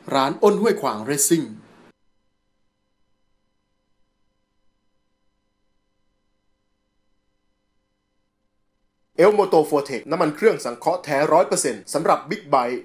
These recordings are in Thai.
ร้านอ้นห้วยขวางเรซซิ่งเอลโมโตโฟเทคน้ำมันเครื่องสังเคราะห์แท้ 100% สำหรับบิ๊กไบค์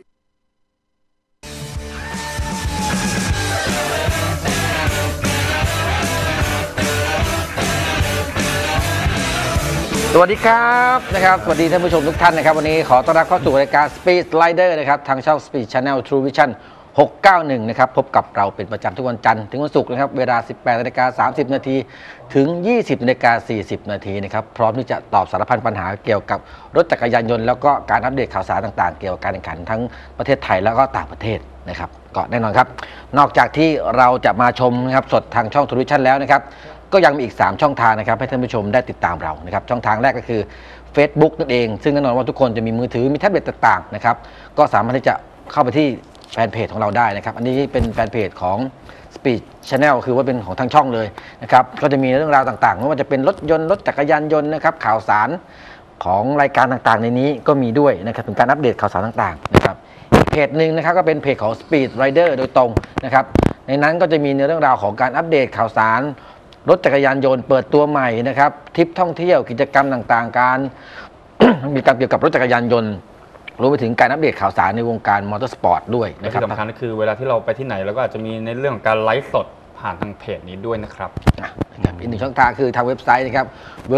สวัสดีครับสวัสดีท่านผู้ชมทุกท่านนะครับวันนี้ขอต้อนรับเข้าสู่รายการ Speed Rider นะครับทางช่อง Speed Channel True Vision 691นะครับพบกับเราเป็นประจำทุกวันจันทร์ถึงวันศุกร์นะครับเวลา 18:30 น.ถึง 20:40 น.นะครับพร้อมที่จะตอบสารพันปัญหาเกี่ยวกับรถจักรยานยนต์แล้วก็การอัปเดตข่าวสารต่างๆเกี่ยวกับการแข่งขันทั้งประเทศไทยแล้วก็ต่างประเทศนะครับก็แน่นอนครับนอกจากที่เราจะมาชมนะครับสดทางช่อง True Vision แล้วนะครับก็ยังมีอีก3ช่องทางนะครับให้ท่านผู้ชมได้ติดตามเรานะครับช่องทางแรกก็คือ Facebook นั่นเองซึ่งแน่นอนว่าทุกคนจะมีมือถือมีแท็บเล็ตต่างๆนะครับก็สามารถที่จะเข้าไปที่แฟนเพจของเราได้นะครับอันนี้เป็นแฟนเพจของ Speed Channel คือว่าเป็นของทางช่องเลยนะครับก็จะมีเรื่องราวต่างๆไม่ว่าจะเป็นรถยนต์รถจักรยานยนต์นะครับข่าวสารของรายการต่างๆในนี้ก็มีด้วยนะครับถึงการอัปเดตข่าวสารต่างๆนะครับอีกเพจหนึ่งนะครับก็เป็นเพจของ Speed Rider โดยตรงนะครับในนั้นก็จะมีเรื่องราวของการอัปเดตข่าวสารรถจักรยานยนต์เปิดตัวใหม่นะครับทริปท่องเที่ยวกิจกรรมต่างๆการ มีการเกี่ยวกับรถจักรยานยนต์รวมไปถึงการอัปเดตข่าวสารในวงการมอเตอร์สปอร์ตด้วยนะครับที่สำคัญก็คือเวลาที่เราไปที่ไหนเราก็อาจจะมีในเรื่องของการไลฟ์สดผ่านทางเพจนี้ด้วยนะครับอีกหนึ่งช่องทางคือทางเว็บไซต์นะครับ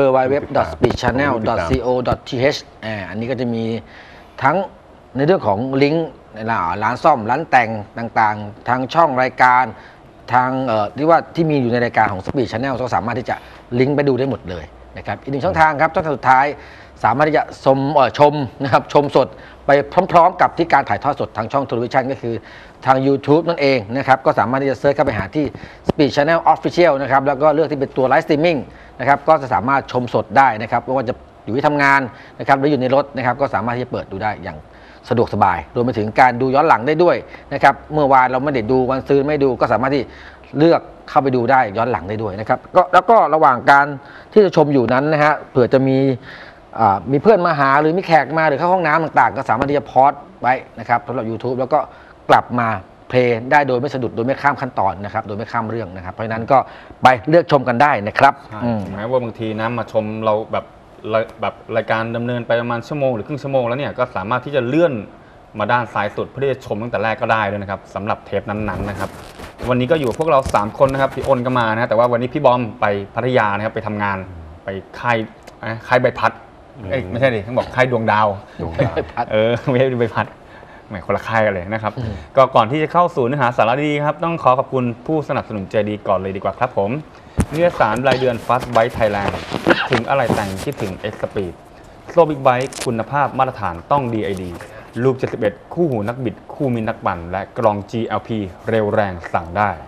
www.speedchannel.co.th อันนี้ก็จะมีทั้งในเรื่องของลิงก์ร้านซ่อมร้านแต่งต่างๆทางช่องรายการทางที่มีอยู่ในรายการของ Speed Channel ก็สามารถที่จะลิงก์ไปดูได้หมดเลยนะครับอีกหนึ่งช่องทางครับช่องทางสุดท้ายสามารถที่จะชมนะครับชมสดไปพร้อมๆกับที่การถ่ายทอดสดทางช่อง True Vision ก็คือทาง YouTube นั่นเองนะครับก็สามารถที่จะเซิร์ชเข้าไปหาที่ Speed Channel Official นะครับแล้วก็เลือกที่เป็นตัวไลฟ์สตรีมมิ่งนะครับก็จะสามารถชมสดได้นะครับไม่ว่าจะอยู่ที่ทำงานนะครับหรืออยู่ในรถนะครับก็สามารถที่จะเปิดดูได้อย่างสะดวกสบายรวมไปถึงการดูย้อนหลังได้ด้วยนะครับเมื่อวานเราไม่ได้ดูวันซื้อไม่ดูก็สามารถที่เลือกเข้าไปดูได้ย้อนหลังได้ด้วยนะครับก็แล้วก็ระหว่างการที่จะชมอยู่นั้นนะฮะเผื่อจะมีเพื่อนมาหาหรือมีแขกมาหรือเข้าห้องน้ำต่างๆก็สามารถที่จะพอสไว้นะครับสำหรับ YouTube แล้วก็กลับมาเพลย์ได้โดยไม่สะดุดโดยไม่ข้ามขั้นตอนนะครับโดยไม่ข้ามเรื่องนะครับเพราะฉะนั้นก็ไปเลือกชมกันได้นะครับถึงแม้ว่าบางทีนะมาชมเราแบบรายการดำเนินไปประมาณชั่วโมงหรือครึ่งชั่วโมงแล้วเนี่ยก็สามารถที่จะเลื่อนมาด้านซ้ายสุดเพื่อที่จะชมตั้งแต่แรกก็ได้ด้วยนะครับสำหรับเทปนั้นๆนะครับวันนี้ก็อยู่พวกเรา3คนนะครับพี่อ้นก็มานะแต่ว่าวันนี้พี่บอมไปพัทยานะครับไปทำงานไปค่ายใบพัดไม่ใช่ดิต้องบอกค่ายดวงดาวไม่ใช่ใบพัดไม่คนละค่ายกันเลยนะครับก็ก่อนที่จะเข้าสู่เนื้อหาสาระดีครับต้องขอขอบคุณผู้สนับสนุนใจดีก่อนเลยดีกว่าครับผมนิตยสารรายเดือน Fast Bike Thailand คิดถึงอะไรแต่งคิดถึง X Speed โซ่บิ๊กไบค์คุณภาพมาตรฐานต้อง DID ลูป71คู่หูนักบิดคู่มีนักปั่นและกรอง GLP เร็วแรงสั่งได้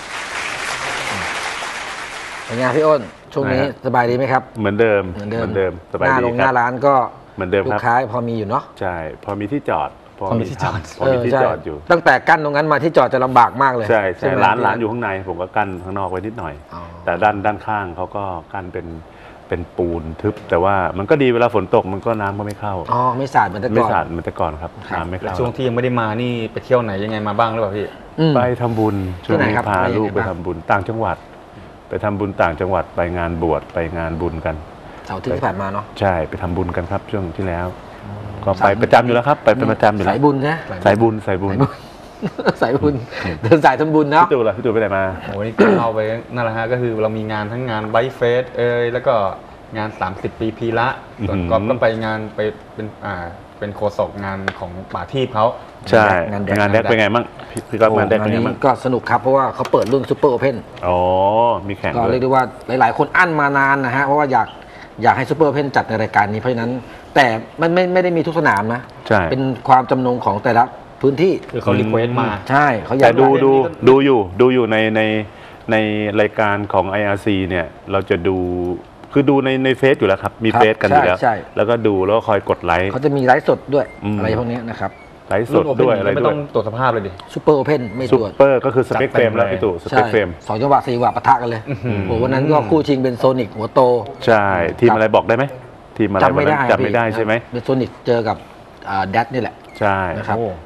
เป็นไงพี่อ้นช่วงนี้สบายดีไหมครับเหมือนเดิมสบายดีหน้าร้านก็เหมือนเดิมครับลูกค้าพอมีอยู่เนาะใช่พอมีที่จอดอยู่ตั้งแต่กั้นตรงนั้นมาที่จอดจะลำบากมากเลยใช่ร้านอยู่ข้างในผมก็กั้นข้างนอกไว้นิดหน่อยแต่ด้านข้างเขาก็กั้นเป็นปูนทึบแต่ว่ามันก็ดีเวลาฝนตกมันก็น้ำก็ไม่เข้าไม่สาดเหมือนแต่ก่อนไม่สาดเหมือนแต่ก่อนครับน้ำไม่เข้าช่วงที่ยังไม่ได้มานี่ไปเที่ยวไหนยังไงมาบ้างหรือเปล่าพี่ไปทำบุญช่วงนี้พาลูกไปทำบุญต่างจังหวัดไปทำบุญต่างจังหวัดไปงานบวชไปงานบุญกันเสาร์ที่ผ่านมาเนาะใช่ไปทำบุญกันครับช่วงที่แล้วก็ไปประจำอยู่แล้วครับไปเป็นประจำอยู่แล้วสายบุญนะสายบุญสายบุญเดินสายทำบุญเนาะพี่ตู่ไปไหนมาโอ้ยเราไปนั่นแหละฮะก็คือเรามีงานทั้งงานไบค์เฟสแล้วก็งาน30 ปีพีละส่วนก๊อฟก็ไปงานไปเป็นโฆษกงานของป่าทีพเขาใช่งานแดกเป็นไงบ้างพี่ก๊อฟงานแดกเป็นไงบ้างก็สนุกครับเพราะว่าเขาเปิดรุ่นซูเปอร์โอเพ่นมีแข่งก็เรียกได้ว่าหลายๆคนอั้นมานานนะฮะเพราะว่าอยากให้ซูเปอร์โอเพ่นจัดในรายการนี้เพราะฉะนั้นแต่มันไม่ได้มีทุกสนามนะเป็นความจำนงของแต่ละพื้นที่คือเขารีเควสมาใช่เขาอยากแต่ดูอยู่ในรายการของ IRC เนี่ยเราจะดูคือดูในเฟซอยู่แล้วครับมีเฟซกันอยู่แล้วแล้วก็ดูแล้วคอยกดไลค์เขาจะมีไลฟ์สดด้วยอะไรพวกนี้นะครับไลฟ์สดด้วยอะไรด้วยไม่ต้องตรวจสภาพเลยดิซูเปอร์โอเพ่นไม่ตรวจซูเปอร์ก็คือสเปคเฟรมแล้วพี่ตู่สเปคเฟรม 2 จังหวะ 4 จังหวะปะทะกันเลยโอ้วันนั้นก็คู่ชิงเป็นโซนิกหัวโตใช่ทีมอะไรบอกได้ไหมทีมอะไรจำไม่ได้ใช่ไหมเป็นโซนิกเจอกับแดดนี่แหละใช่นะครับ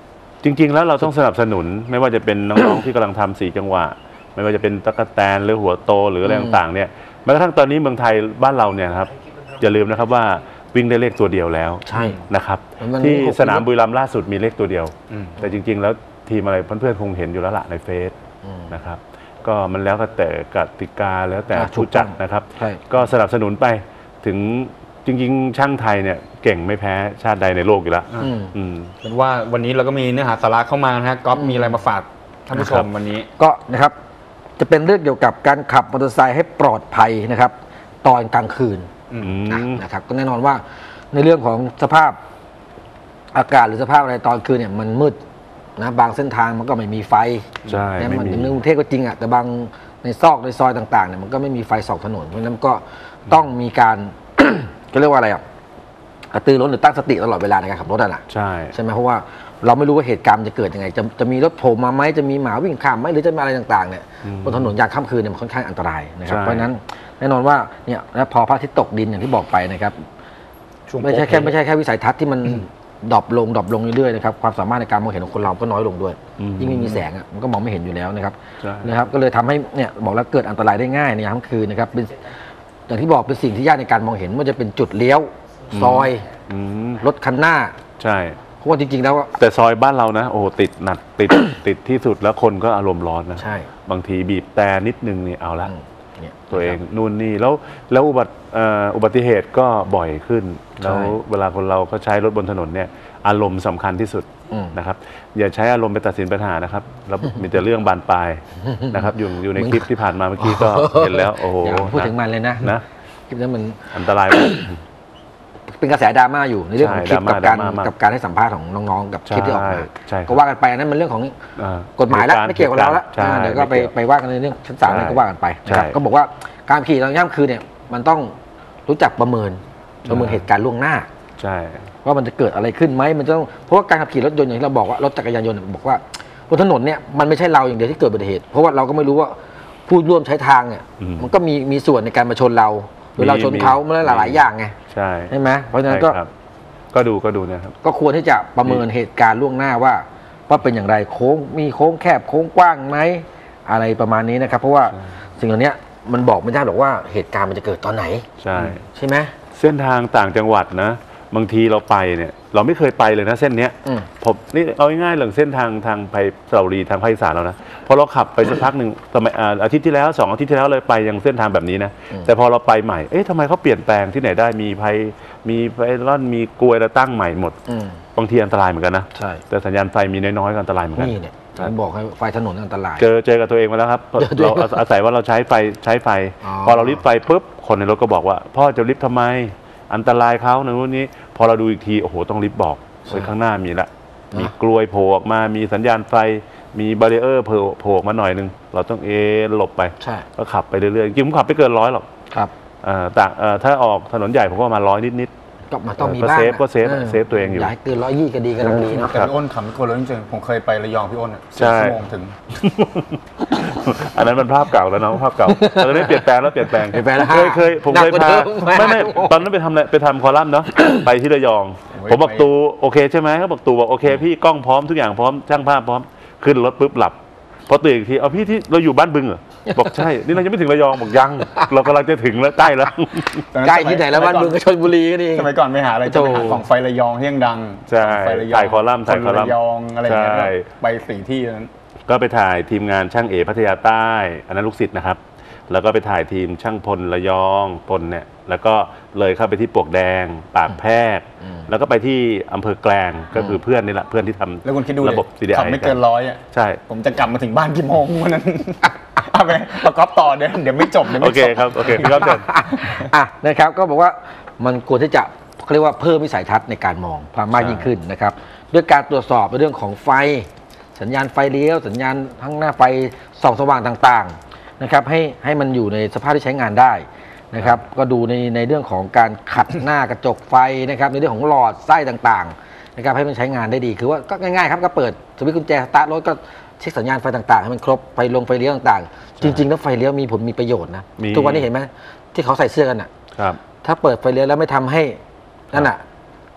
จริงๆแล้วเราต้องสนับสนุนไม่ว่าจะเป็นน้องๆที่กำลังทำ4 จังหวะไม่ว่าจะเป็นตั๊กแตนหรือหัวโตหรืออะไรต่างๆเนี่ยแม้กระทั่งตอนนี้เมืองไทยบ้านเราเนี่ยครับอย่าลืมนะครับว่าวิ่งได้เลขตัวเดียวแล้วใช่นะครับที่สนามบุรีรัมย์ล่าสุดมีเลขตัวเดียวแต่จริงๆแล้วทีมอะไรเพื่อนๆคงเห็นอยู่แล้วล่ะในเฟซนะครับก็มันแล้วแต่กติกาแล้วแต่ผู้จัดนะครับก็สนับสนุนไปถึงจริงๆช่างไทยเนี่ยเก่งไม่แพ้ชาติใดในโลกอยู่แล้วเป็นว่าวันนี้เราก็มีเนื้อหาสาระเข้ามานะฮะก๊อฟมีอะไรมาฝากท่านผู้ชมวันนี้ก็นะครับจะเป็นเรื่องเกี่ยวกับการขับมอเตอร์ไซค์ให้ปลอดภัยนะครับตอนกลางคืนนะครับก็แน่นอนว่าในเรื่องของสภาพอากาศหรือสภาพอะไรตอนคืนเนี่ยมันมืดนะบางเส้นทางมันก็ไม่มีไฟใช่ไม่มีในกรุงเทพก็จริงอ่ะแต่บางในซอกในซอยต่างๆเนี่ยมันก็ไม่มีไฟส่องถนนเพราะฉะนั้นก็ต้องมีการ ก็เรียกว่าอะไรอ่ะกระตือรือร้นหรือตั้งสติตลอดเวลาในการขับรถน่ะใช่ไหมเพราะว่าเราไม่รู้ว่าเหตุการณ์จะเกิดยังไงจะมีรถโผล่มาไหมจะมีหมาวิ่งข้ามไหมหรือจะมีอะไรต่างๆเนี่ยบนถนนยามค่ำคืนเนี่ยมันค่อนข้างอันตรายนะครับเพราะฉะนั้นแน่นอนว่าเนี่ยและพอพระอาทิตย์ตกดินอย่างที่บอกไปนะครับไม่ใช่แค่วิสัยทัศน์ที่มันดรอปลงเรื่อยๆนะครับความสามารถในการมองเห็นของคนเราก็น้อยลงด้วยยิ่งไม่มีแสงอ่ะมันก็มองไม่เห็นอยู่แล้วนะครับก็เลยทำให้เนี่ยบอกแล้วเกิดอันตรายได้ง่ายในยามค่ำคืนนะครับเป็นอย่างที่บอกเป็นสิ่งที่ยากในการมองเห็นว่าจะเป็นจุดเลี้ยวซอยรถคันหน้าใช่เพราะว่าจริงๆแล้วแต่ซอยบ้านเรานะโอ้ติดหนักติดที่สุดแล้วคนก็อารมณ์ร้อนนะใช่บางทีบีบแต่นิดนึงนี่เอาละตัวเองนู่นนี่แล้วอุบัติเหตุก็บ่อยขึ้นแล้วเวลาคนเราก็ใช้รถบนถนนเนี่ยอารมณ์สำคัญที่สุดนะครับอย่าใช้อารมณ์ไปตัดสินปัญหานะครับแล้วมีแต่เรื่องบานปลายนะครับอยู่ในคลิปที่ผ่านมาเมื่อกี้ก็เห็นแล้วโอ้โหพูดถึงมันเลยนะคลิปนั้นมันอันตรายเป็นกระแสดราม่าอยู่ในเรื่องของคลิปกับการให้สัมภาษณ์ของน้องๆกับคลิปที่ออกมาก็ว่ากันไปอันนั้นมันเรื่องของกฎหมายแล้วไม่เกี่ยวกับเราแล้วเดี๋ยวก็ไปว่ากันในเรื่องชั้นศาลก็ว่ากันไปนะครับก็บอกว่าการขี่ตอนย่ำคืนเนี่ยมันต้องรู้จักประเมินเหตุการณ์ล่วงหน้าใช่ว่ามันจะเกิดอะไรขึ้นไหมมันต้องเพราะว่าการขับขี่รถยนต์อย่างที่เราบอกว่ารถจักรยานยนต์บอกว่าบนถนนเนี่ยมันไม่ใช่เราอย่างเดียวที่เกิดอุบัติเหตุเพราะว่าเราก็ไม่รู้ว่าผู้ร่วมใช้ทางเนี่ยมันก็มีส่วนในการมาชนเราหรือเราชนเขามันหลายอย่างไงใช่ไหมเพราะฉะนั้นก็ดูนะครับก็ควรที่จะประเมินเหตุการณ์ล่วงหน้าว่าเป็นอย่างไรโค้งมีโค้งแคบโค้งกว้างไหมอะไรประมาณนี้นะครับเพราะว่าสิ่งเหล่านี้มันบอกไม่ได้หรอกว่าเหตุการณ์มันจะเกิดตอนไหนใช่ไหมเส้นทางต่างจังหวัดนะบางทีเราไปเนี่ยเราไม่เคยไปเลยนะเส้นเนี้ยผมนี่เอาง่ายๆเรื่องเส้นทางไปสระบุรีทางภาคอีสานแล้วนะพอเราขับไปสักพักหนึ่งสมัยอาทิตย์ที่แล้ว2 อาทิตย์ที่แล้วเลยไปยังเส้นทางแบบนี้นะแต่พอเราไปใหม่ทำไมเขาเปลี่ยนแปลงที่ไหนได้มีไฟร่อนมีกลวยแล้วตั้งใหม่หมดบางทีอันตรายเหมือนกันนะแต่สัญญาณไฟมีน้อยๆก็อันตรายเหมือนกันนี่เนี่ยผมบอกให้ไฟถนนอันตรายเจอกับตัวเองมาแล้วครับเราอาศัยว่าเราใช้ไฟพอเราลิฟต์ไฟปุ๊บคนในรถก็บอกว่าพ่อจะลิฟต์ทำไมอันตรายเขาในรุ่นนี้พอเราดูอีกทีโอ้โหต้องรีบบอกข้างหน้ามีละมีกลวยโผล่ออกมามีสัญญาณไฟมีบารีเออร์โผล่ออกมาหน่อยนึงเราต้องหลบไปก็ขับไปเรื่อยๆจริงผมขับไม่เกิน100หรอกครับแต่ถ้าออกถนนใหญ่ผมก็มา100นิดก็มาต้องมีบ้างก็เซฟตัวเองอยู่อยากเกิน120ก็ดีกันดีนะแต่พี่อ้นขับไม่เกิน100จริงๆผมเคยไประยองพี่อ้น 4 ชั่วโมงถึงอันนั้นมันภาพเก่าแล้วน้องภาพเก่าตอนนี้เปลี่ยนแปลงแล้วเคยผมเคยพาไม่ตอนนั้นไปทำคอลัมน์เนาะไปที่ระยองผมบอกตูโอเคใช่ไหมเขาบอกตูบอกโอเคพี่กล้องพร้อมทุกอย่างพร้อมช่างภาพพร้อมขึ้นรถปุ๊บหลับพอตื่นอีกทีเอาพี่ที่เราอยู่บ้านบึงเหรอบอกใช่นี่เรายังไม่ถึงระยองบอกยังเรากำลังจะถึงแล้วใกล้แล้วใกล้ที่ไหนแล้วบ้านบึงก็ชลบุรีก็ดีสมัยก่อนไปหาอะไรจะไปหาของไฟระยองที่ยังดังใช่ถ่ายคอลัมน์ระยองอะไรอย่างเงี้ยไป4 ที่นั้นก็ไปถ่ายทีมงานช่างเอพัทยาใต้อันนั้นลูกศิษย์นะครับแล้วก็ไปถ่ายทีมช่างพลระยองพลเนี่ยแล้วก็เลยเข้าไปที่ปลวกแดงปากแพรกแล้วก็ไปที่อำเภอแกลงก็คือเพื่อนนี่แหละเพื่อนที่ทำแล้วคุณคิดดูระบบ CDI ขับไม่เกิน100อ่ะใช่ผมจะกลับมาถึงบ้านกี่โมงวันนั้นเอาไปประกอบต่อเดี๋ยวไม่จบโอเคครับโอเคครับเชิญนะครับก็บอกว่ามันควรที่จะเขาเรียกว่าเพิ่มวิสัยทัศน์ในการมองความมากยิ่งขึ้นนะครับด้วยการตรวจสอบในเรื่องของไฟสัญญาณไฟเลี้ยวสัญญาณทั้งหน้าไฟส่องสว่างต่างๆนะครับให้มันอยู่ในสภาพที่ใช้งานได้นะครับก็ดูในเรื่องของการขัดหน้ากระจกไฟนะครับในเรื่องของหลอดไส้ต่างๆนะครับให้มันใช้งานได้ดีคือว่าก็ง่ายๆครับก็เปิดสวิตช์กุญแจสตาร์ทรถก็เช็คสัญญาณไฟต่างๆให้มันครบไฟไฟเลี้ยวต่างๆจริงๆแล้วไฟเลี้ยวมีผลมีประโยชน์นะทุกวันนี้เห็นไหมที่เขาใส่เสื้อกันอ่ะถ้าเปิดไฟเลี้ยวแล้วไม่ทำให้นั่นอ่ะ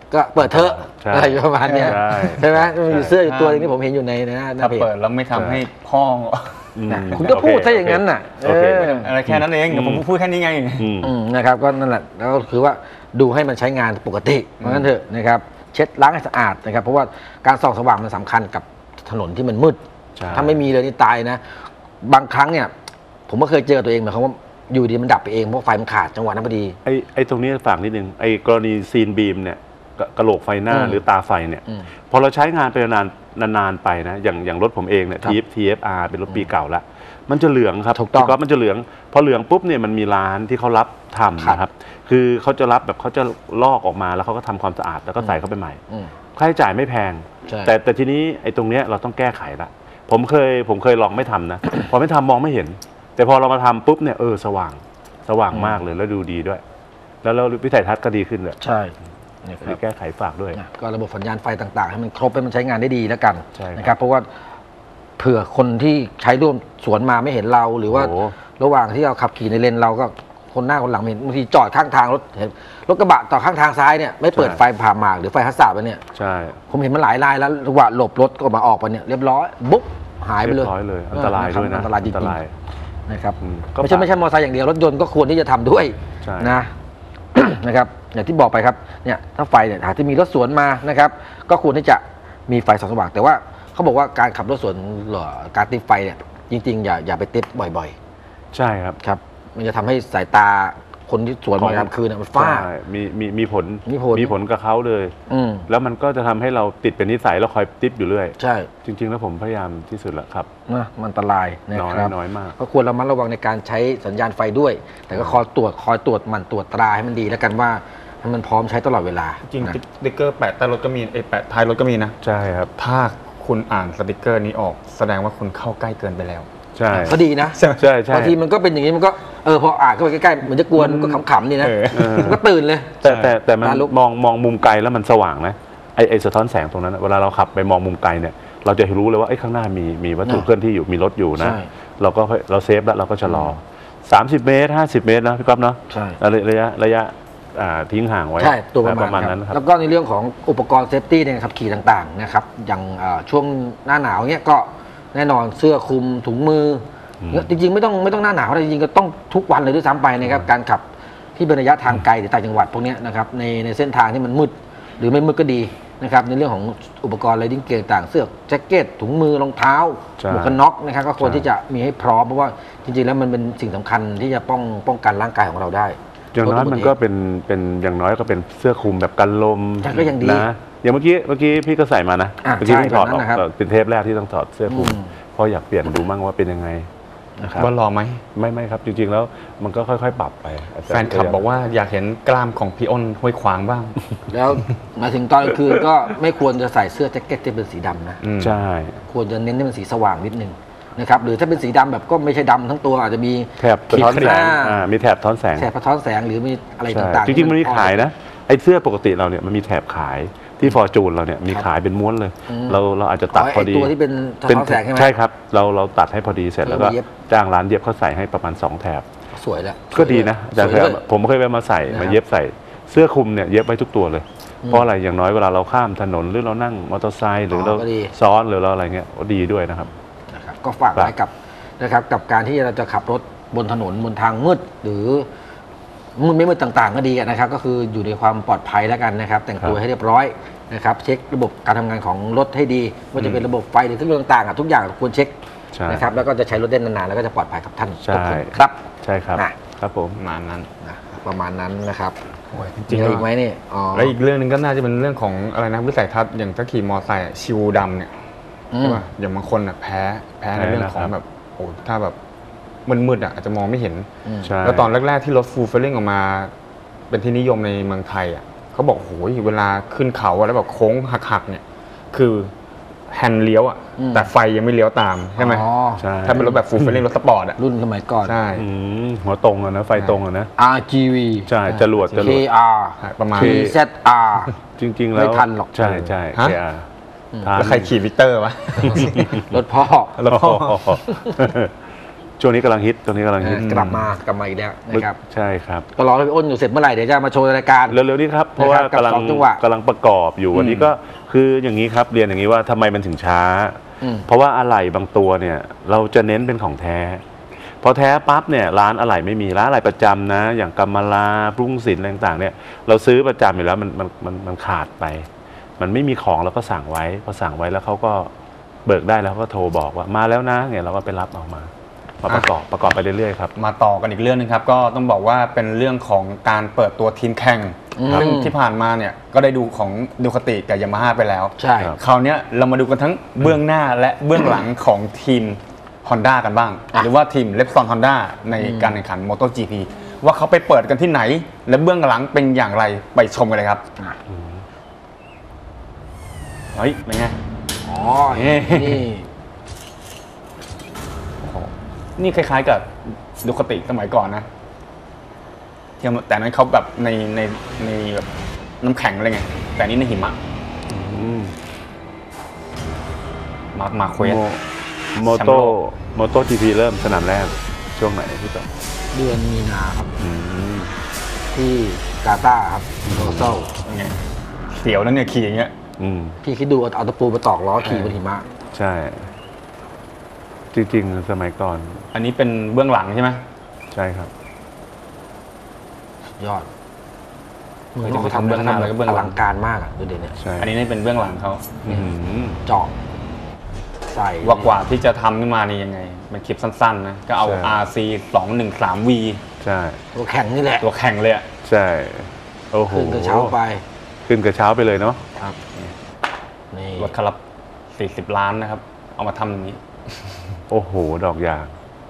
ก็เปิดเถอะใช่อะไรประมาณเนี้ย ใช่ไหมมันมีเสื้ออยู่ตัวนึงที่ผมเห็นอยู่ในหน้าถ้าเพจเปิดแล้วไม่ทำให้พ่องนะคุณก็พูดซะอย่างนั้นน่ะโอเคอะไรแค่นั้นเองเดี๋ยวผมพูดแค่นี้ไงนะครับก็นั่นแหละแล้วก็คือว่าดูให้มันใช้งานปกติเพราะงั้นเถอะนะครับเช็ดล้างให้สะอาดนะครับเพราะว่าการส่องสว่างมันสำคัญกับถนนที่มันมืดใช่ถ้าไม่มีเลยนี่ตายนะบางครั้งเนี่ยผมก็เคยเจอตัวเองหมายความว่าอยู่ดีมันดับไปเองเพราะไฟมันขาดจังหวะนั้นพอดีไอ้ตรงนี้ฝากนิดนึงไอ้กรณีซีนบีมเนี่ยกระโหลกไฟหน้าหรือตาไฟเนี่ยพอเราใช้งานไปนานๆไปนะอย่างรถผมเองเนี่ย TFR เป็นรถปีเก่าแล้วมันจะเหลืองครับถูกต้องก็มันจะเหลืองพอเหลืองปุ๊บเนี่ยมันมีร้านที่เขารับทำนะครับคือเขาจะรับแบบเขาจะลอกออกมาแล้วเขาก็ทำความสะอาดแล้วก็ใส่เข้าไปใหม่ค่าใช้จ่ายไม่แพงใช่แต่ทีนี้ไอ้ตรงเนี้ยเราต้องแก้ไขละผมเคยลองไม่ทำนะ พอไม่ทำมองไม่เห็น แต่พอเรามาทำปุ๊บเนี่ยสว่างมากเลยแล้วดูดีด้วย แล้ววิสัยทัศน์ก็ดีขึ้นเลยใช่นะคมีรับแก้ไขฝากด้วยนะก็ระบบสัญญาณไฟต่างๆให้มันครบให้มันใช้งานได้ดีแล้วกันใช่ครับนะครับเพราะว่าเผื่อคนที่ใช้ร่วมสวนมาไม่เห็นเราหรือว่าโอ้ระหว่างที่เราขับขี่ในเลนเราก็คนหน้าคนหลังไม่เห็นบางทีจอดข้างทางรถกระบะต่อข้างทางซ้ายเนี่ยไม่เปิดไฟผ่าหมากหรือไฟฮัสซาร์ดเนี่ยใช่ผมเห็นมันหลายรายแล้วระหว่างหลบรถก็มาออกไปเนี่ยเรียบร้อยบุ๊บหายไปเลยเรียบร้อยเลยอันตรายด้วยนะอันตรายจริงอันตรายๆนะครับก็ไม่ใช่มอเตอร์ไซค์อย่างเดียวรถยนต์ก็ควรที่จะทำด้วยใช่นะ นะครับอย่างที่บอกไปครับเนี่ยถ้าไฟเนี่ยหากที่มีรถสวนมานะครับก็ควรที่จะมีไฟส่องสว่างแต่ว่าเขาบอกว่าการขับรถสวนหรือการติดไฟเนี่ยจริงๆอย่าไปติดบ่อยใช่ครับๆครับมันจะทำให้สายตาคนที่สวนมากลางคืนเนี่ยมันฟ้าใช่มีผลมีผลกับเขาเลย แล้วมันก็จะทำให้เราติดเป็นนิสัยแล้วคอยติดอยู่เรื่อยใช่จริง ๆ แล้วผมพยายามที่สุดแล้วครับนะมันอันตรายนะครับน้อยมากก็ควรระมัดระวังในการใช้สัญญาณไฟด้วย แต่ก็คอยตรวจมันตรวจตราให้มันดีแล้วกันว่าให้มันพร้อมใช้ตลอดเวลาจริงนะสติ๊กเกอร์แปะใต้รถก็มีแปะท้ายรถก็มีนะใช่ครับถ้าคุณอ่านสติ๊กเกอร์นี้ออกแสดงว่าคุณเข้าใกล้เกินไปแล้วใช่ก็ดีนะใช่ใช่บางทีมันก็เป็นอย่างนี้มันก็พออ่านเข้าไปใกล้ๆเหมือนจะกวนมันก็ขำๆนี่นะ มันก็ตื่นเลยแต่มันตาลุกมองมุมไกลแล้วมันสว่างนะไอ้สะท้อนแสงตรงนั้นนะเวลาเราขับไปมองมุมไกลเนี่ยเราจะรู้เลยว่าไอ้ข้างหน้ามีวัตถุเคลื่อนที่อยู่มีรถอยู่นะใช่เราเซฟแล้วเราก็ชะลอ30 เมตร50 เมตรนะพี่ก๊อฟเนาะใช่ระยะทิ้งห่างไว้ใช่ตัวประมาณนั้นครับแล้วก็ในเรื่องของอุปกรณ์เซฟตี้ในการขับขี่ต่างๆนะครับอย่างช่วงหน้าหนาวเนี่ยก็แน่นอนเสื้อคลุมถุงมืออจริงๆไม่ต้องหน้าหนาวแต่จริงๆก็ต้องทุกวันเลยด้วยซ้ำไปนะครับการขับที่เป็นระยะทางไกลหรือต่างจังหวัดพวกเนี้ยนะครับในเส้นทางที่มันมืดหรือไม่มืดก็ดีนะครับในเรื่องของอุปกรณ์ไรดิ้งเกียร์ต่างเสื้อแจ็คเก็ตถุงมือรองเท้าใช่หมวกกันน็อกนะครับก็ควรใช่ที่จะมีให้พร้อมเพราะว่าจริงๆแล้วมันเป็นสิ่งสำคัญที่จะป้องกันร่างกายของเราได้อย่างน้อยมันก็เป็นอย่างน้อยก็เป็นเสื้อคลุมแบบกันลมแต่ก็ยังดีนะอย่างเมื่อกี้พี่ก็ใส่มานะอ่ะเมื่อกี้ใช่พี่ถอดแบบอนั้อน กนะครับเป็นเทปแรกที่ต้องถอดเสื้อคลุมเพราะอยากเปลี่ยนดูมั่งว่าเป็นยังไงนะครับว่าหล่อไหมไม่ครับจริงๆแล้วมันก็ค่อยๆปรับไปอาจจะแฟนคลับบอกว่าอยากเห็นกล้ามของพี่อ้นห้วยขวางบ้างแล้วมาถึงตอนกลางคืนก็ไม่ควรจะใส่เสื้อแจ็คเก็ตที่เป็นสีดำนะใช่ควรจะเน้นให้มันสีสว่างนิดนึงนะครับหรือถ้าเป็นสีดำแบบก็ไม่ใช่ดำทั้งตัวอาจจะมีแถบสะท้อนแสงขีดมีแถบสะท้อนแสงแสงสะท้อนแสงหรือมีอะไรใช่ต่างๆจริงๆมันมีขายนะไอ้เสื้อปกติเราเนี่ยมันมีแถบขายที่ฟอร์จูนเราเนี่ยมีขายเป็นม้วนเลย เราอาจจะตัดพอดีตัวที่เป็นสะท้อนแสงใช่ไหมใช่ครับเราตัดให้พอดีเสร็จแล้วก็เย็บจ้างร้านเย็บเขาใส่ให้ประมาณ2แถบสวยแล้วก็ดีนะอาจารย์สเควย ยผมเคยไปมาใส่นะครับมาเย็บใส่เสื้อคลุมเนี่ยเย็บไว้ทุกตัวเลย เพราะอะไรอย่างน้อยเวลาเราข้ามถนนหรือเรานั่งมอเตอร์ไซค์หรือเราก็ดีซ้อนหรือเราอะไรเงี้ยก็ดีด้วยนะครับนะครับก็ฝากไว้กับนะครับกับการที่เราจะขับรถบนถนนบนทางมืดหรือมืดไม่มืดต่างๆ ก็ดีนะครับก็คืออยู่ในความปลอดภัยแล้วกันนะครับ แต่งตัวครับให้เรียบร้อยนะครับเช็คระบบการทำงานของรถให้ดีว่าจะเป็นระบบไฟหรือเครื่องต่างๆทุกอย่างควรเช็คใช่นะครับแล้วก็จะใช้รถได้นานๆแล้วก็จะปลอดภัยกับท่านใช่ทุกคนครับใช่ครับอ่ะครับผมประมาณนั้นนะประมาณนั้นนะครับจริงมีๆอะไรอีกไหมนี่อ๋อแล้วอีกเรื่องหนึงก็น่าจะเป็นเรื่องของอะไรนะวิสัยทัศน์อย่างถ้าขี่มอไซค์อะชิวดำเนี่ยอืใช่มป่ะอย่างบางคนอ่ะแพ้ในเรื่องของแพ้นะครับแบบโอ้ถ้าแบบมืดๆอ่ะอาจจะมองไม่เห็นใช่แล้วตอนแรกๆที่รถฟูลเฟลลิ่งออกมาเป็นที่นิยมในเมืองไทยอ่ะเขาบอกโอ้ยเวลาขึ้นเขาอะแล้วแบบโค้งหักๆเนี่ยคือแฮนด์เลี้ยวอ่ะแต่ไฟยังไม่เลี้ยวตามใช่ไหมอ๋อใช่ถ้าเป็นรถแบบฟูลเฟลลิ่งรถสปอร์ตอ่ะรุ่นสมัยก่อนใช่หัวตรงอะนะไฟตรงอะนะ RGV ใช่จรวด KR ประมาณ TZR จริง ๆ แล้วไม่ทันหรอกใช่ใช่ฮะ KR ทันแล้วใครขี่วิกเตอร์วะรถพ่อแล้วก็ช่วงนี้กำลังฮิตตัวนี้กำลังฮิตกลับมาอีกแล้วนะครับใช่ครับก็รอพี่อ้นอยู่เสร็จเมื่อไหร่เดี๋ยวจะมาโชว์รายการเร็วๆนี้ครับเพราะว่ากับกำลังสองจังหวะประกอบอยู่วันนี้ก็คืออย่างนี้ครับเรียนอย่างนี้ว่าทำไมมันถึงช้า เพราะว่าอะไหล่บางตัวเนี่ยเราจะเน้นเป็นของแท้พอแท้ปั๊บเนี่ยร้านอะไหล่ไม่มีร้านอะไหล่ประจำนะอย่างกำมะลาปรุงศิลป์อะไรต่างๆเนี่ยเราซื้อประจำอยู่แล้วมันขาดไป มันไม่มีของเราก็สั่งไว้พอสั่งไว้แล้วเขาก็เบิกได้แล้วเขาก็โทรบอกว่ามาแล้วนะเนี่ยเราก็ไปรับออกมาประกอบไปเรื่อยๆครับมาต่อกันอีกเรื่องนึงครับก็ต้องบอกว่าเป็นเรื่องของการเปิดตัวทีมแข่งซึ่งที่ผ่านมาเนี่ยก็ได้ดูของดูคติกับยามาฮ่าไปแล้วใช่คราวนี้เรามาดูกันทั้งเบื้องหน้าและเบื้องหลังของทีม Honda กันบ้าง หรือว่าทีม Repsol Honda ในการแข่งขัน MotoGP ว่าเขาไปเปิดกันที่ไหน และเบื้องหลังเป็นอย่างไรไปชมกันเลยครับเฮ้ยเป็นไงอ๋อนี่นี่นี่คล้ายๆกับดูคติสมัยก่อนนะแต่นั้นเขาแบบในแบบน้ำแข็งอะไรไงแต่นี่ในหิมะมาเควสโมโตจีพีเริ่มสนามแรกช่วงไหนพี่ต่อเดือนมีนาครับที่กาตาร์ครับโรเซลไงเสียวนั่นเนี่ยขี่อย่างเงี้ยพี่คิดดูเอาตะปูมาตอกล้อขี่บนหิมะใช่จริงๆสมัยก่อนอันนี้เป็นเบื้องหลังใช่ไหมใช่ครับยอดเหมือนที่เขาทำเบื้องหน้าแล้วก็เบื้องหลังการมากอ่ะดูเด่นเนี่ยใช่อันนี้นี่เป็นเบื้องหลังเขาเจาะใส่ว่ากว่าที่จะทำขึ้นมานี่ยังไงเป็นคลิปสั้นๆนะก็เอา RC 213V ใช่ตัวแข่งนี่แหละตัวแข่งเลยอะใช่โอ้โหขึ้นกระเช้าไปขึ้นกระเช้าไปเลยเนาะครับนี่รถคารับ40 ล้านนะครับ เอามาทำอย่างนี้โอ้โหดอกยาง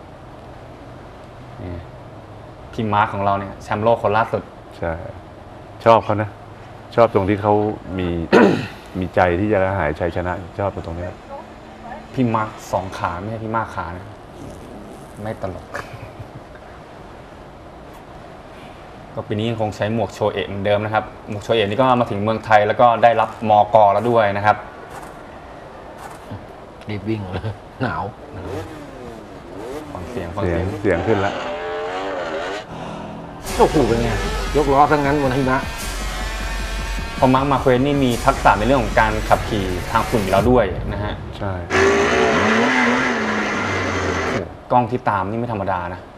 นี่พี่มาร์คของเราเนี่ยแชมป์โลกคนล่าสุดใช่ชอบเขานะ ชอบตรงที่เขามี มีใจที่จะหายชัยชนะชอบตรงนี้พี่มาร์ค2 ขาไม่ใช่พี่มาร์คขานะไม่ตลก ก็ปีนี้ยังคงใช้หมวกโชเอะเหมือนเดิมนะครับหมวกโชเอะนี่ก็มาถึงเมืองไทยแล้วก็ได้รับมก.แล้วด้วยนะครับรีบวิ่งเลยหนาวฟังเสียงเสียงขึ้นแล้วโอ้โหเป็นไงยกล้อทั้งนั้นบนหิมะพอมาร์คมาเควสนี่มีทักษะในเรื่องของการขับขี่ทางฝุ่นอยู่แล้วด้วยนะฮะใช่กล้องที่ตามนี่ไม่ธรรมดานะ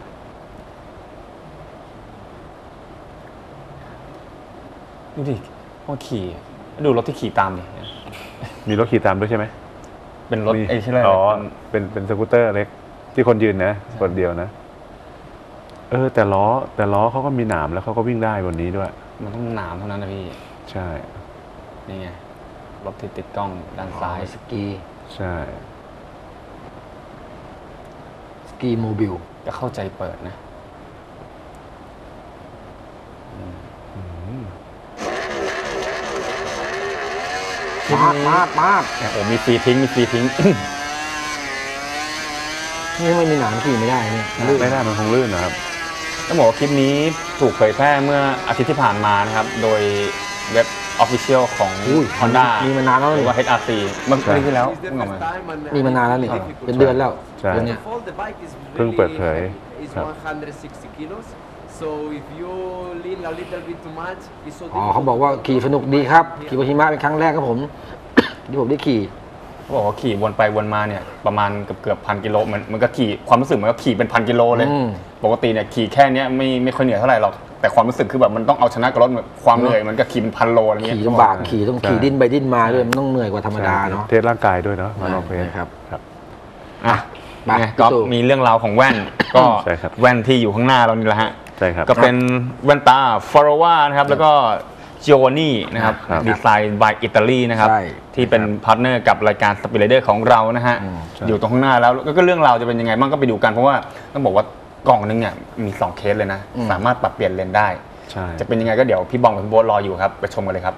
ดูดิว่าขี่ดูรถที่ขี่ตามดิมีรถขี่ตามด้วยใช่ไหมเป็นรถไอ้ใช่ไหมอ๋อเป็นสกูตเตอร์เล็กที่คนยืนนะคนเดียวนะแต่ล้อเขาก็มีหนามแล้วเขาก็วิ่งได้บนนี้ด้วยมันต้องหนามเท่านั้นนะพี่ใช่นี่ไงรถที่ติดกล้องด้านซ้ายสกีใช่สกีโมบิลก็เข้าใจเปิดนะมาดโอ้มีฟรีทิ้งนี่ไม่มีหนามขี่ไม่ได้เนี่ยไม่ได้มันคงลื่นนะครับต้องบอกว่าคลิปนี้ถูกเผยแพร่เมื่ออาทิตย์ที่ผ่านมานะครับ โดยเว็บ Official ของ Honda มีมานานแล้วหรือนี่ว่า HRC เมื่อปีที่แล้วเพิ่งออกมามีมานานแล้วนี่เป็นเดือนแล้วใช่เดือนเนี้ยเพิ่งเปิดเผยครับ 160 kilos. So if you lean a little bit too much, it's so อ๋อเขาบอกว่าขี่สนุกดีครับขี่บนหิมะเป็นครั้งแรกครับผม ที่ผมได้ขี่เขาบอกว่าขี่วนไปวนมาเนี่ยประมาณเกือบ1,000 กิโลมันก็ขี่ความรู้สึกมันก็ขี่เป็น1,000 กิโลเลย ปกติเนี่ยขี่แค่เนี้ยไม่ค่อยเหนื่อยเท่าไหร่หรอกแต่ความรู้สึกคือแบบมันต้องเอาชนะกับรถความเหนื่อยมันก็ขี่เป็น1,000 โลอะไรเงี้ยขี่ลำบากขี่ต้องขี่ดิ้นไปดิ้นมาด้วยมันต้องเหนื่อยกว่าธรรมดาเนาะเทสร่างกายด้วยเนาะมาลองเพลครับครับอ่ะไปไงก็สู้มีเรื่องราวของแว่น ก็ใช่ครับแว่นที่อยู่ข้างหน้าเรานี่แหละฮะใช่ครับก็เป็นแว่นตาฟ a ร o ว a นะครับแล้วก็จิโอนี่นะครับครับดีไซน์ by อิตาลีนะครับใช่ที่เป็นพาร์ทเนอร์กับรายการ Speed Rider ของเรานะฮะใช่อยู่ตรงข้างหน้าแล้วก็เรื่องราวจะเป็นยังไงบ้างก็ไปดูกันเพราะว่าต้องบอกว่ากล่องนึงเนี่ยมี2เคสเลยนะสามารถปรับเปลี่ยนเลนได้ใช่จะเป็นยังไงก็เดี๋ยวพี่บอมกับพี่โบ๊ทรออยู่ครับไปชมกันเลยครับ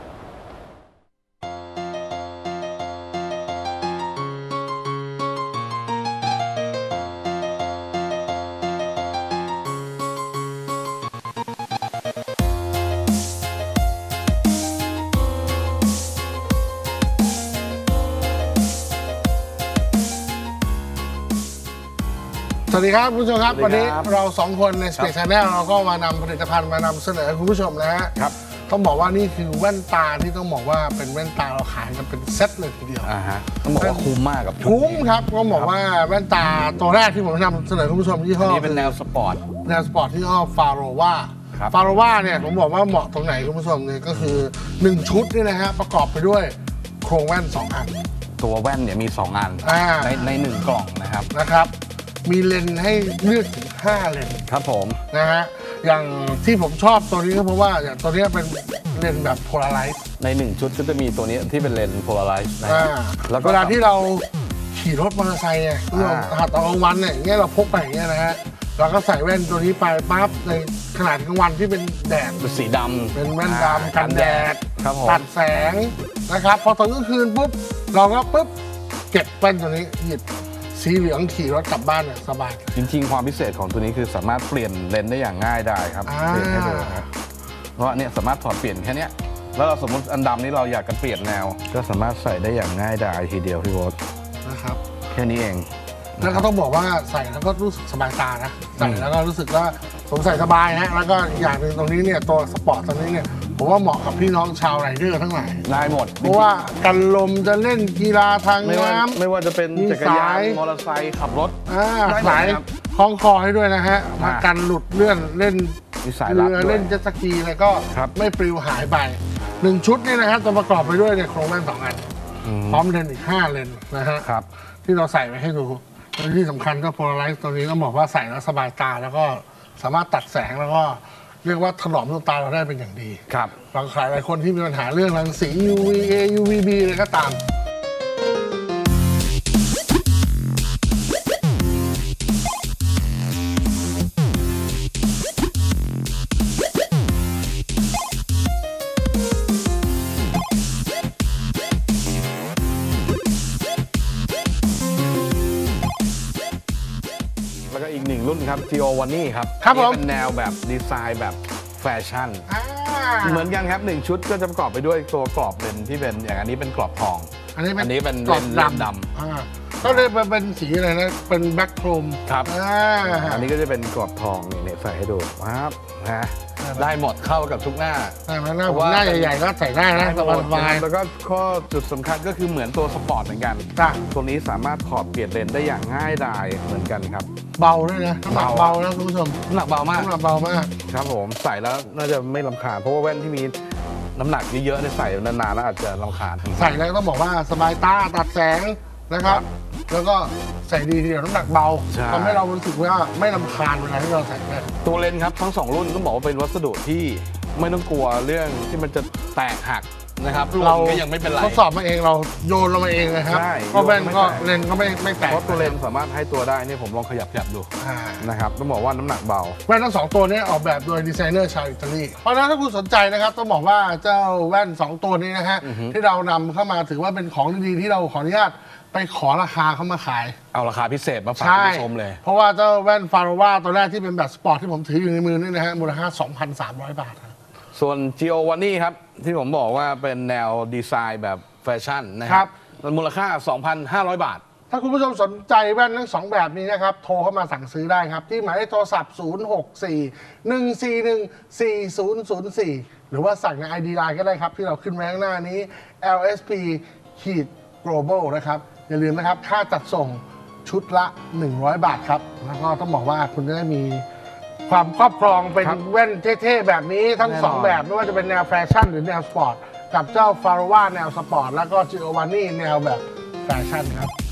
สวัสดีครับคุณผู้ชมครับวันนี้เรา2คนใน Space Channel เราก็มานำผลิตภัณฑ์มานำเสนอคุณผู้ชมนะฮะครับต้องบอกว่านี่คือแว่นตาที่ต้องบอกว่าเป็นแว่นตาเราขายกันเป็นเซตเลยทีเดียวต้องบอกว่าคุ้มมากกับคุ้มครับต้องบอกว่าแว่นตาตัวแรกที่ผมนำเสนอคุณผู้ชมยี่ห้อนี้เป็นแนวสปอร์ตที่ยี่ห้อฟาโรวาเนี่ยผมบอกว่าเหมาะตรงไหนคุณผู้ชมเนี่ยก็คือ1ชุดนี่นะฮะประกอบไปด้วยโครงแว่น2อันตัวแว่นเนี่ยมี2อันใน1กล่องนะครับมีเลนส์ให้เลือกถึง5เลนส์ครับผมนะฮะอย่างที่ผมชอบตัวนี้ก็เพราะว่าอย่างตัวนี้เป็นเลนส์แบบโพลาไรซ์ใน1ชุดก็จะมีตัวนี้ที่เป็นเลนส์โพลาไรซ์นะแล้วเวลาที่เราขี่รถมอเตอร์ไซค์เนี่ยเราหัดตอนกลางวันเนี่ยอย่างเงี้ยเราพกไปอย่างเงี้ยนะฮะเราก็ใส่แว่นตัวนี้ไปปั๊บในขนาดกลางวันที่เป็นแดดเป็นสีดำเป็นแว่นดำกันแดดตัดแสงนะครับพอตอนกลางคืนปุ๊บเราก็ปุ๊บเก็บแว่นตัวนี้หยิบสีเหลืองขี่รถกลับบ้านเนี่ยสบายจริงๆความพิเศษของตัวนี้คือสามารถเปลี่ยนเลนส์ได้อย่างง่ายได้ครับเปลี่ยนให้ดูนะเพราะเนี่ยสามารถถอดเปลี่ยนแค่นี้แล้วเราสมมติอันดำนี้เราอยากจะเปลี่ยนแนวก็สามารถใส่ได้อย่างง่ายได้ทีเดียวพี่โบ๊ทนะครับแค่นี้เองแล้วก็ต้องบอกว่าใส่แล้วก็รู้สึกสบายตานะใส่แล้วก็รู้สึกว่าผมใส่สบายนะแล้วก็อย่างหนึ่งตรงนี้เนี่ยตัวสปอร์ตตรงนี้เนี่ยผมว่าเหมาะกับพี่น้องชาวไรเดอร์ทั้งหลายได้หมดเพราะว่ากันลมจะเล่นกีฬาทางน้ำไม่ว่าจะเป็นจักรยานมอเตอร์ไซค์ขับรถสายคล้องคอให้ด้วยนะฮะมากันหลุดเลื่อนเล่นเรือเล่นเจ็ตสกีอะไรก็ไม่ปลิวหายไป1ชุดนี่นะครับจะประกอบไปด้วยเนี่ยโครงแว่น2อันพร้อมเลนส์อีก5เลนส์นะฮะที่เราใส่ไว้ให้ดูและที่สำคัญก็โพลาไรซ์ตัวนี้ต้องบอกว่าใส่แล้วสบายตาแล้วก็สามารถตัดแสงแล้วก็เรียกว่าถนอมดวงตาเราได้เป็นอย่างดีครับบางหลายคนที่มีปัญหาเรื่องรังสี UVA UVB อะไรก็ตามแล้วก็อีก1รุ่นครับ Gio Vanni ครับเป็นแนวแบบดีไซน์แบบแฟชั่นเหมือนกันครับ1ชุดก็จะประกอบไปด้วยตัวกรอบเลนที่เป็นอย่างอันนี้เป็นกรอบทองอันนี้เป็นเลนดำก็เลยเป็นสีอะไรนะเป็นแบ็คโครมครับอันนี้ก็จะเป็นกรอบทองนี่ใส่ให้ดูครับนะได้หมดเข้ากับทุกหน้าหน้าใหญ่ๆก็ใส่ได้นะสบายแล้วก็ข้อจุดสำคัญก็คือเหมือนตัวสปอร์ตเหมือนกันตัวนี้สามารถถอดเปลี่ยนเลนได้อย่างง่ายดายเหมือนกันครับเบาด้วยนะน้ำหนักเบานะคุณผู้ชมน้ำหนักเบามากครับผมใส่แล้วน่าจะไม่รำคาญเพราะว่าแว่นที่มีน้ำหนักเยอะๆเนี่ยใส่นานๆแล้วอาจจะรำคาญใส่แล้วต้องบอกว่าสบายตาตัดแสงนะครับแล้วก็ใส่ดีทีเดียวน้ำหนักเบาทำให้เรารู้สึกว่าไม่รำคาญเวลาที่เราใส่ตัวเลนส์ครับทั้ง2รุ่นต้องบอกว่าเป็นวัสดุที่ไม่ต้องกลัวเรื่องที่มันจะแตกหักนะครับเราก็ยังไม่เป็นไรทดสอบมาเองเราโยนลงมาเองนะครับก็แว่นก็เลนส์ก็ไม่แตกเพราะตัวเลนส์สามารถให้ตัวได้นี่ผมลองขยับดูนะครับต้องบอกว่าน้ำหนักเบาแว่นทั้ง2ตัวนี้ออกแบบโดยดีไซเนอร์ชาวอิตาลีเพราะฉะนั้นถ้าคุณสนใจนะครับต้องบอกว่าเจ้าแว่น2ตัวนี้นะฮะที่เรานำเข้ามาถือว่าเป็นของดีๆที่เราขออนุญาตไปขอราคาเขามาขายเอาราคาพิเศษมาฝากผู้ชมเลยเพราะว่าเจ้าแว่นฟาโรวาตัวแรกที่เป็นแบบสปอร์ตที่ผมถืออยู่ในมือนี่นะฮะมูลค่า 2,300 บาทส่วน Gio Vanni ครับที่ผมบอกว่าเป็นแนวดีไซน์แบบแฟชั่นนะครับมันมูลค่า 2,500 บาทถ้าคุณผู้ชมสนใจแว่นทั้ง2แบบนี้นะครับโทรเข้ามาสั่งซื้อได้ครับที่หมายเลขโทรศัพท์ 064-141-4004 หรือว่าสั่งใน ID Line ก็ได้ครับที่เราขึ้นไว้ข้างหน้านี้ LSP-Global นะครับอย่าลืมนะครับค่าจัดส่งชุดละ100 บาทครับแล้วก็ต้องบอกว่าคุณจะได้มีความครอบครองเป็นแว่นเท่ๆแบบนี้ทั้ง2แบบไม่ว่าจะเป็นแนวแฟชั่นหรือแนวสปอร์ตกับเจ้าฟาโรวาแนวสปอร์ตแล้วก็จิโอวานี่แนวแบบแฟชั่นครับ